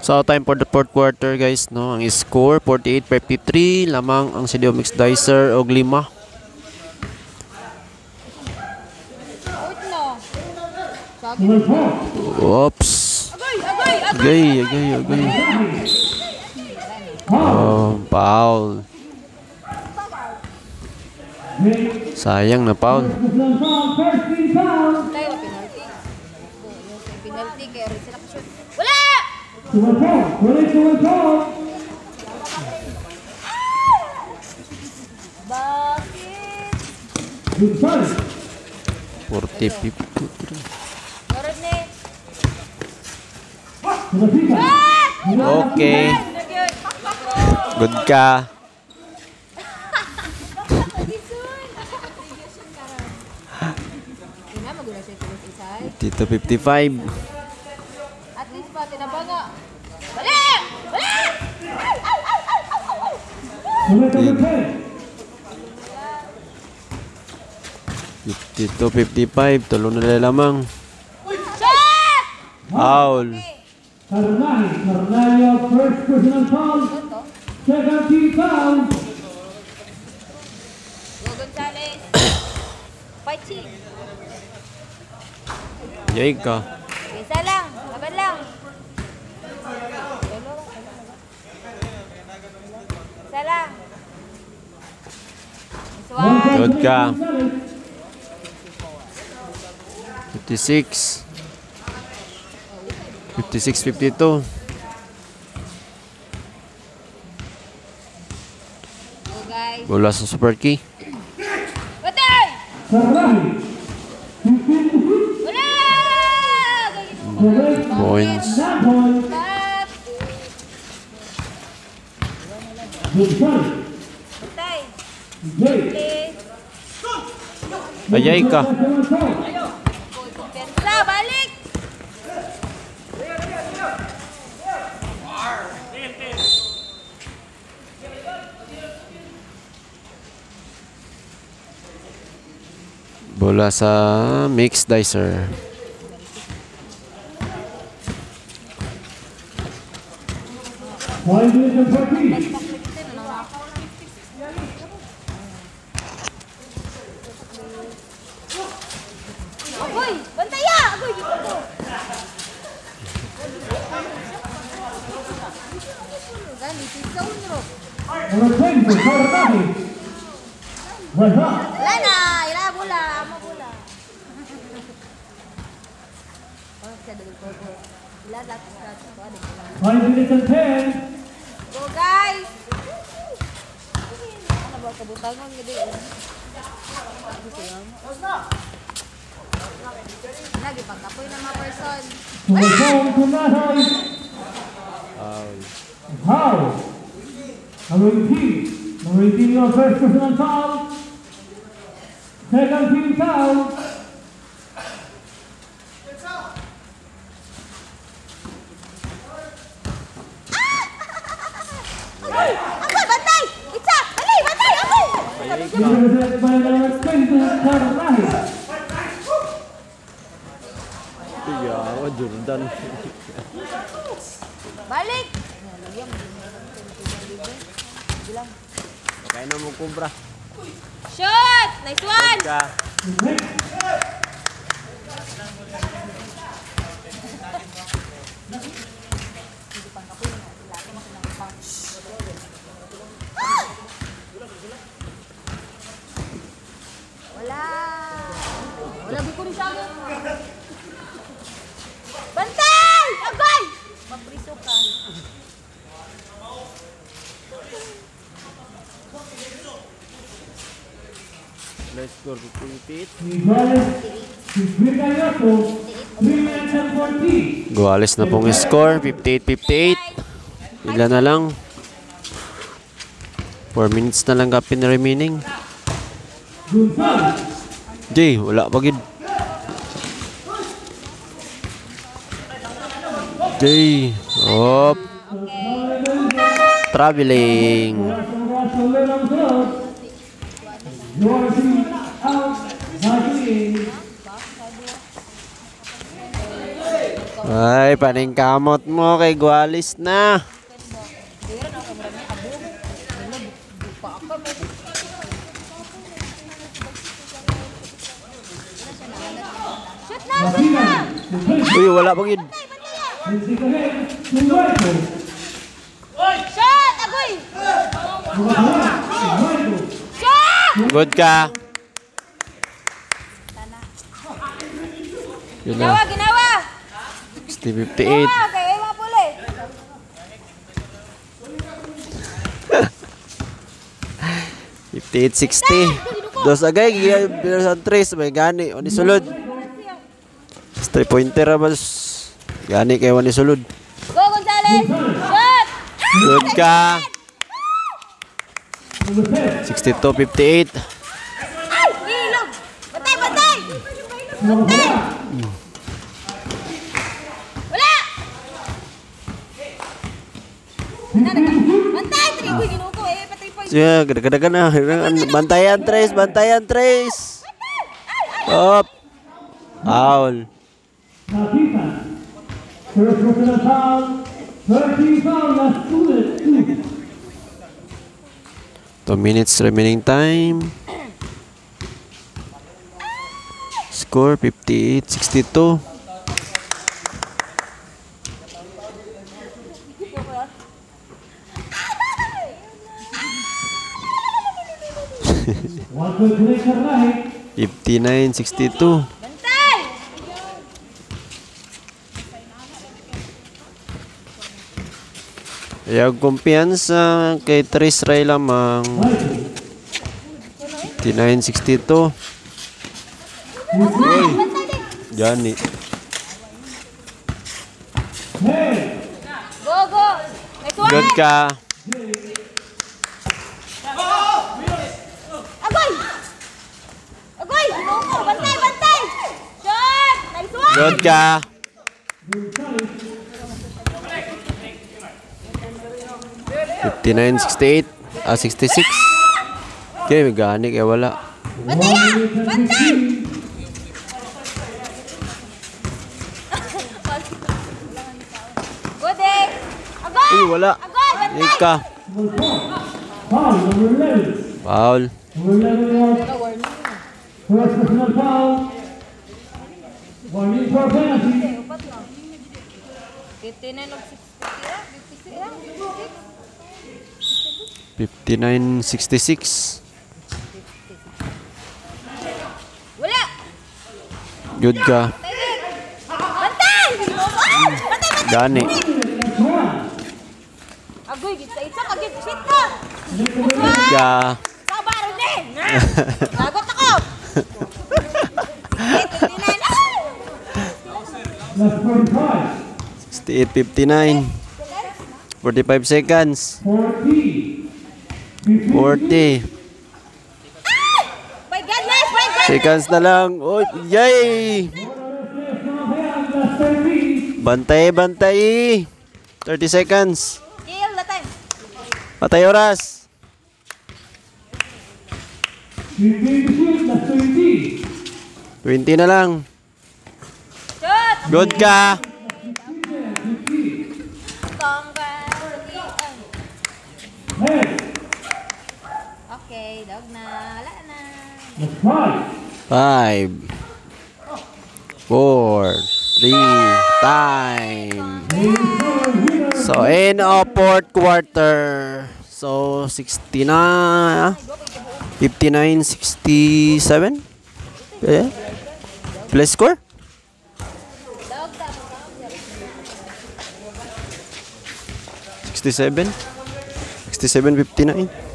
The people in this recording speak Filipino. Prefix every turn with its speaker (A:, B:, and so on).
A: So time for the fourth quarter guys, no. Ang score 48-53 lamang ang CDO Mixed Dicer og 5. Oops. Agay. Oh, foul. Sayang na foul.
B: Penalty kay rin sila ka-shoot. Wala! Bakit?
A: 40-53.
B: Dorot ni.
A: Okay. Good ka. Dito 55.
B: At least pa tinabaga. Bali! Bali!
A: 52-55. Tulo na lamang.
B: Shot!
A: Foul.
C: Carnaio, first personal foul. Second team foul.
B: Go Gonzales. Fighting.
A: Yay ka.
B: Isa lang. Laban lang. Isa lang.
A: Good ka. 56. 56-52.
B: Go guys.
A: Bola sa super key.
B: Batay!
C: Carnaio.
B: Wala!
A: Points.
B: Batay.
A: Ayay ka.
B: Kumpensa, balik!
A: Bola sa Mixed Dicer.
B: Agoy! Bantaya! Agoy! Dito ko! Gani, si Saunro. Wala na! Ila bola! Ama bola! Oh, siya dali ko. Ila lakas ka.
C: 5 minutes and 10.
B: Go guys! Ano ba kabutangon gede? Lagi pagkapoy ng mga person.
C: Foul. Number 18, your first personal foul. Second team foul.
B: Agoy! Bantay! Itza! Bali! Bantay! Agoy!
C: Represented by number 20, Carnaio.
A: Jordan.
B: Balik!
A: Okay na mo kubra.
B: Shoot! Nice one!
A: Ka.
B: Wala! Wala di ko rin siya. Bantay! Agoy! Mapriso ka.
A: Let's score 58. Guales na pong score. 58-58. Ilan na lang. 4 minutes na lang kapin na remaining. Jay, wala pa gid. Jay, op. Traveling. Ay, paningkamot mo kay Gualis na.
B: Shoot na, shoot na!
A: Uy, wala pang yun.
B: Shot! Agoy! Shot!
A: Good ka. Yun na.
B: Ginawa, ginawa!
A: 60-58.
B: Ginawa, kaya mga puli.
A: 58-60. Dos agay, ginasan 3. May gani. O ni sulod. 3-pointer abas. Gani kayo ni sulod.
B: Go, Gonzales! Shot!
A: Good ka. 62-58.
B: Ay! Ilog! Bantay, bantay! Bantay! Wala! Bantay! Trigo, ginuko eh. Patay points.
A: Siya, gada-gada na. Bantayan Trace, bantayan Trace. Up. Foul.
C: Nakita. First personal foul. 13 foul. Last 2.
A: 2 minutes remaining time. Score 58-62.
C: One point play करना है.
A: 59-62.
B: Bantay!
A: Ayaw kumpiyansa kay Trace Ray lamang. 59-62. Uy, Johnny.
B: Go, go! Next one!
A: Good ka.
B: Agoy! Agoy! Ginuko! Bantay, bantay! Shot! Nice one!
A: Good ka. Fifty-nine, 68. 66. Okay, may gani kaya wala.
B: Bantay na! Bantay! Go, Dick! Agoy!
A: Uy, wala.
B: Agoy! Bantay!
A: Yun ka.
C: Foul number 11.
A: Foul.
C: Number 11 first personal foul. Warning for penalty.
B: 59 of 56.
A: 59-66.
B: Wala!
A: Good ka.
B: Bantay! Bantay! Bantay!
A: Gani.
B: Agoy, gitsa-itsa ka, git-shit ka!
A: Good ka.
B: Sabaro din! Lagot ako! 59!
C: Last 45.
A: 68-59. 45 seconds.
C: 40.
A: 40
B: My goodness! My goodness!
A: seconds na lang. Oh, yay!
C: Last 30.
A: Bantay, bantay. 30 seconds.
B: Kill the time!
A: Patay oras.
C: 15 last 20.
A: 20 na lang.
B: Shoot!
A: Good ka.
C: Head.
B: Okay, dog na. Wala na.
C: Last 5.
A: 5 4 3 time. So end of fourth quarter. So 60 na. 59-67. Yeah. Play score?
B: Dog na.
A: 67 59